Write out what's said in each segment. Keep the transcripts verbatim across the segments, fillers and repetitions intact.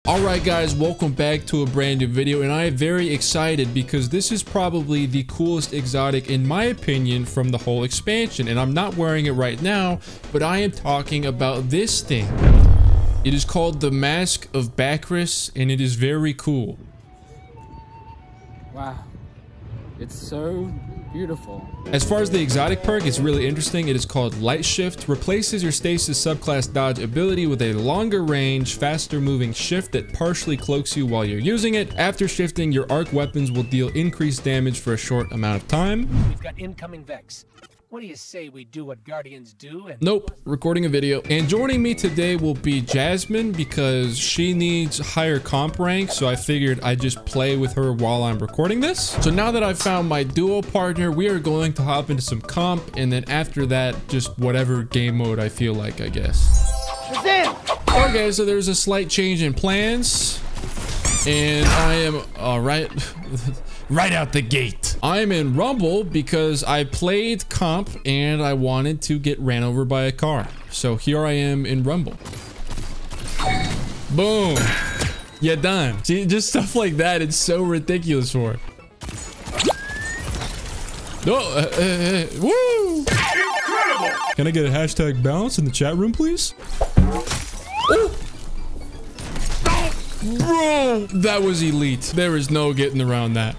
Alright guys, welcome back to a brand new video, and I am very excited because this is probably the coolest exotic in my opinion from the whole expansion, and I'm not wearing it right now, but I am talking about this thing. It is called the Mask of Bakris, and it is very cool. Wow, it's so beautiful. As far as the exotic perk, it's really interesting. It is called Light Shift. Replaces your stasis subclass dodge ability with a longer range, faster moving shift that partially cloaks you while you're using it. After shifting, your arc weapons will deal increased damage for a short amount of time. We've got incoming Vex. What do you say we do what Guardians do? And nope, recording a video. And joining me today will be Jasmine because she needs higher comp rank, so I figured I'd just play with her while I'm recording this. So now that I've found my duo partner, we are going to hop into some comp, and then after that, just whatever game mode I feel like, I guess. Okay, so there's a slight change in plans, and I am all right. Right out the gate. I'm in Rumble because I played comp and I wanted to get ran over by a car. So here I am in Rumble. Boom. Yeah, done. See, just stuff like that. It's so ridiculous for it. Oh, uh, uh, uh, woo. Incredible. Can I get a hashtag balance in the chat room, please? Ooh. Bro, that was elite. There is no getting around that.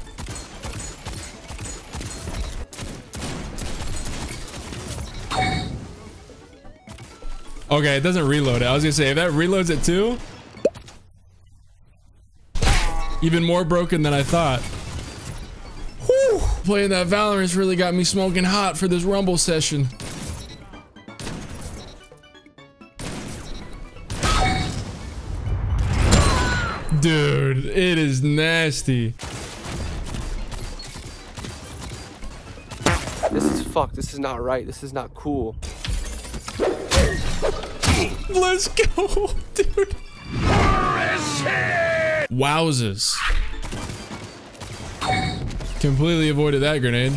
Okay, it doesn't reload it. I was gonna say, if that reloads it too, even more broken than I thought. Whew. Playing that Valorant's really got me smoking hot for this Rumble session. Dude, it is nasty. This is fucked. This is not right. This is not cool. Let's go, dude. Wowzers. Completely avoided that grenade.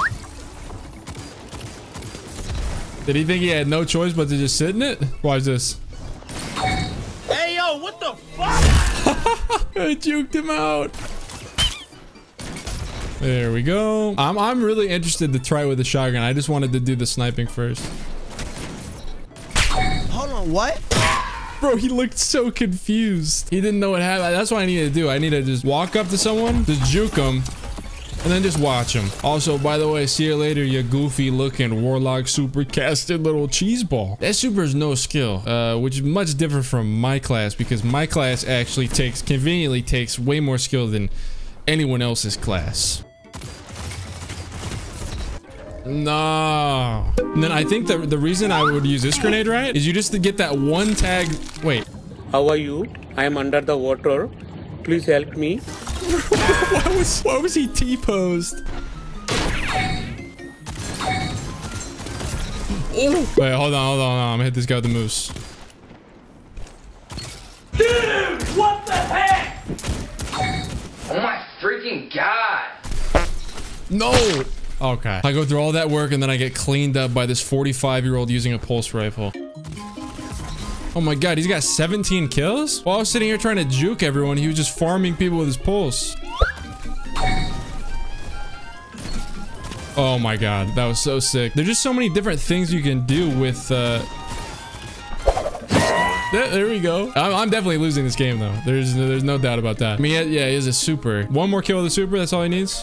Did he think he had no choice but to just sit in it? Watch this. hey, yo, what the fuck? I juked him out. There we go. I'm, I'm really interested to try with the shotgun. I just wanted to do the sniping first. Hold on, what? Bro, he looked so confused. He didn't know what happened. That's what I need to do. I need to just walk up to someone, just juke them, and then just watch them. Also, by the way, see you later, you goofy looking warlock super casted little cheese ball. That super is no skill, uh, which is much different from my class because my class actually takes, conveniently takes way more skill than anyone else's class. No. And then I think the, the reason I would use this grenade, right, is you just to get that one tag. Wait. How are you? I am under the water. Please help me. why, was, why was he T-posed? Oh. Wait, hold on, hold on, hold on. I'm gonna hit this guy with the moose. Dude, what the heck? Oh my freaking god. No. Okay. I go through all that work and then I get cleaned up by this forty-five year old using a pulse rifle. Oh my god, he's got seventeen kills? While I was sitting here trying to juke everyone, he was just farming people with his pulse. Oh my god, that was so sick. There's just so many different things you can do with, uh... There, there we go. I'm, I'm definitely losing this game though. There's, there's no doubt about that. I mean, yeah, yeah, he is a super. One more kill with a super, that's all he needs.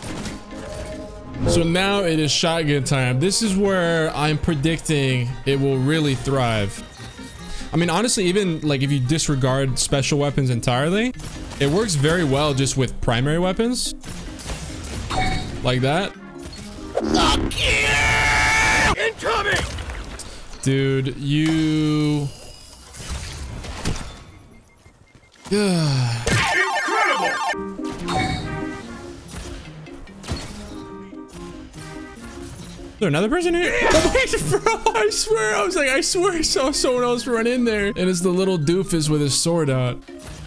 So now it is shotgun time. This is where I'm predicting it will really thrive. I mean, honestly, even like if you disregard special weapons entirely, it works very well just with primary weapons. Like that. Incoming! Dude, you... Incredible! Is there another person here? Oh, wait, bro, I swear, I was like, I swear I saw someone else run in there. And it's the little doofus with his sword out.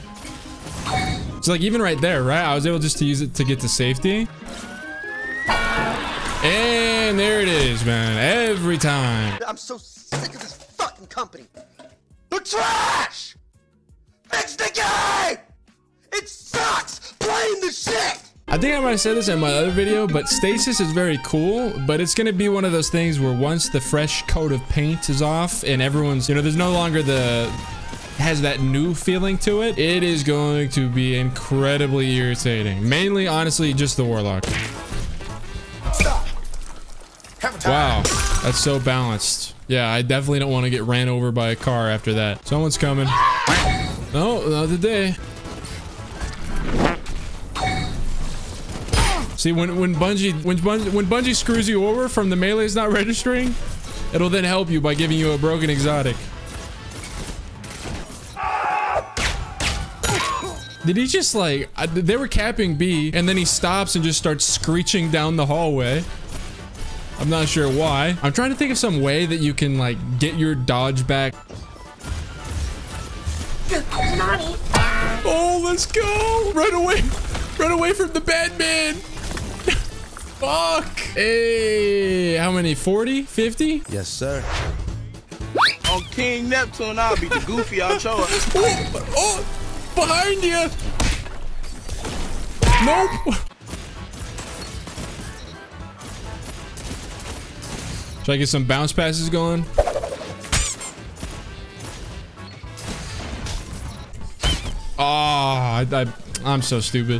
So like even right there, right? I was able just to use it to get to safety. And there it is, man. Every time. I'm so sick of this fucking company. They're trash! Fix the game! the shit! I think I might have said this in my other video, but stasis is very cool, but it's gonna be one of those things where once the fresh coat of paint is off and everyone's, you know, there's no longer the, has that new feeling to it, it is going to be incredibly irritating. Mainly, honestly, just the Warlock. Stop. Wow, that's so balanced. Yeah, I definitely don't want to get ran over by a car after that. Someone's coming. No, not today. See, when when Bungie when Bungie, when Bungie screws you over from the melee's not registering, it'll then help you by giving you a broken exotic. Did he just like I, they were capping B and then he stops and just starts screeching down the hallway? I'm not sure why. I'm trying to think of some way that you can like get your dodge back. Oh, let's go! Run away! Run away from the bad man! Fuck! Hey, how many? forty? fifty? Yes, sir. On King Neptune, I'll be the goofy out show. Oh, oh, behind you! Nope! Should I get some bounce passes going? Oh, I, I, I'm so stupid.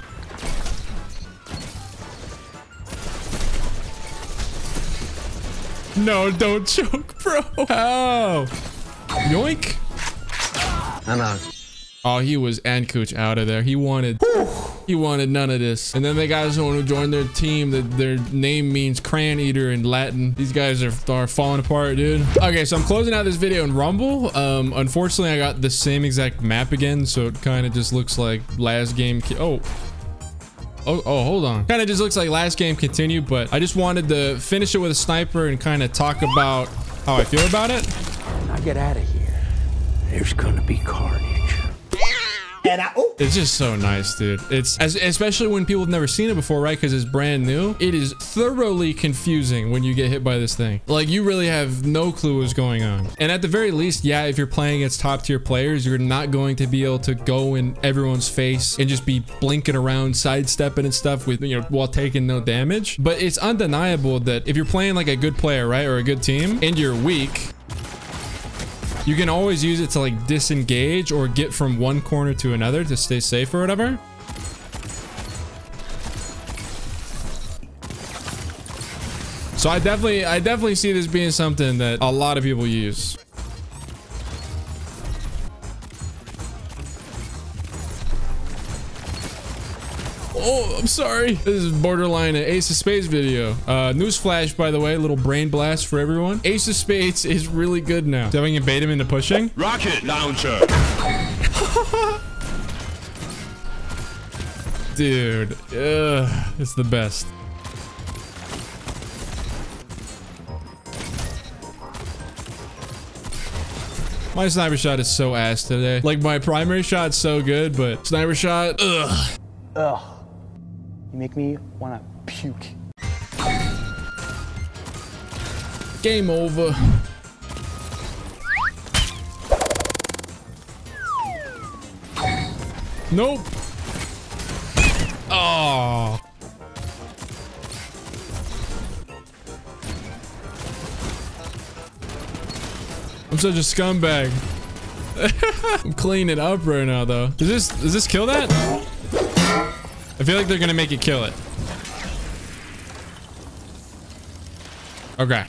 No, don't choke, bro. How? Yoink. I'm out. Oh, he was Ankooch out of there. He wanted, he wanted none of this. And then they got someone who joined their team that their name means crayon eater in Latin. These guys are, are falling apart, dude. Okay, so I'm closing out this video in Rumble. Um, unfortunately, I got the same exact map again, so it kind of just looks like last game. Oh. Oh, oh, hold on. Kind of just looks like last game continued, but I just wanted to finish it with a sniper and kind of talk about how I feel about it. Now get out of here. There's gonna be carnage. And I, oh. It's just so nice, dude. It's as, especially when people have never seen it before, right? Because it's brand new. It is thoroughly confusing when you get hit by this thing. Like, you really have no clue what's going on. And at the very least, yeah, if you're playing against top tier players, you're not going to be able to go in everyone's face and just be blinking around, sidestepping and stuff with, you know, while taking no damage. But it's undeniable that if you're playing like a good player, right, or a good team, and you're weak, you can always use it to like disengage or get from one corner to another to stay safe or whatever. So I definitely, I definitely see this being something that a lot of people use. Oh, I'm sorry. This is borderline an Ace of Spades video. Uh, newsflash, by the way, little brain blast for everyone. Ace of Spades is really good now. So I can bait him into pushing. Rocket launcher. Dude, ugh, it's the best. My sniper shot is so ass today. Like, my primary shot's so good, but sniper shot, ugh. Ugh. You make me want to puke. Game over. Nope. Oh. I'm such a scumbag. I'm cleaning up right now, though. Does this does this kill that? I feel like they're gonna make it kill it. Okay.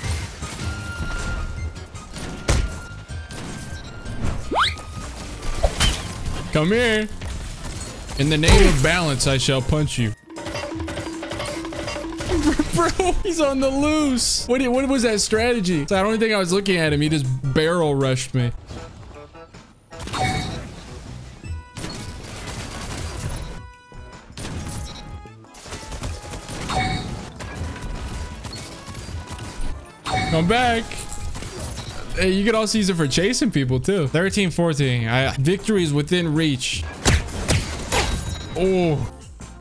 Come here. In the name of balance, I shall punch you. Bro, he's on the loose. What, what was that strategy? So I don't think I was looking at him. He just barrel rushed me. Come back. Hey, you could also use it for chasing people too. thirteen fourteen. I, victory is within reach. Oh.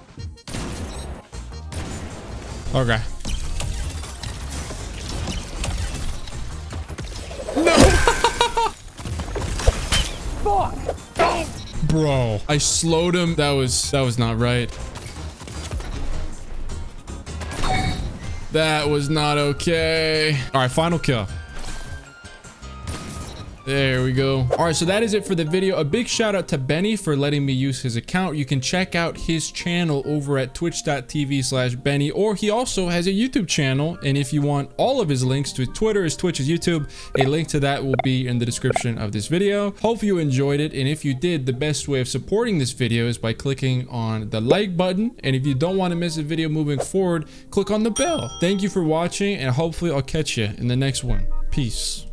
Okay. No. Fuck. Bro, I slowed him. That was that was not right. That was not okay. All right, final kill. There we go. All right, so that is it for the video. A big shout out to Benny for letting me use his account. You can check out his channel over at twitch dot t v slash Benny, or he also has a YouTube channel. And if you want all of his links to his Twitter, his Twitch, his YouTube, a link to that will be in the description of this video. Hope you enjoyed it. And if you did, the best way of supporting this video is by clicking on the like button. And if you don't want to miss a video moving forward, click on the bell. Thank you for watching, and hopefully I'll catch you in the next one. Peace.